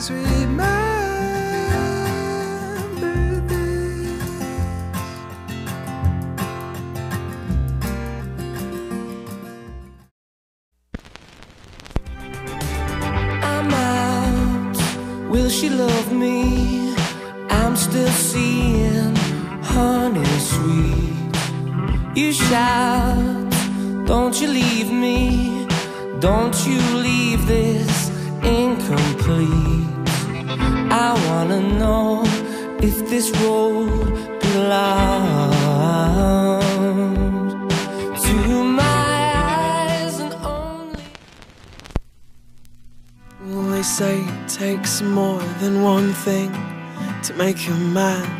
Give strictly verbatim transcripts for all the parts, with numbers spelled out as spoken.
Just remember this. I'm out, will she love me? I'm still seeing honey sweet. You shout, don't you leave me, don't you leave this incomplete. I wanna know if this road belongs to my eyes and only. Well, they say it takes more than one thing to make a man,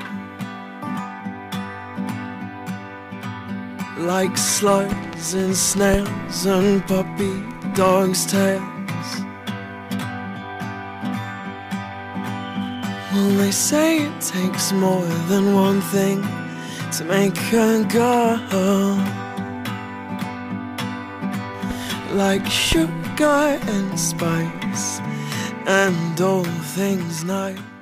like slugs and snails and puppy dogs' tails. Well, they say it takes more than one thing to make a girl, like sugar and spice and all things nice.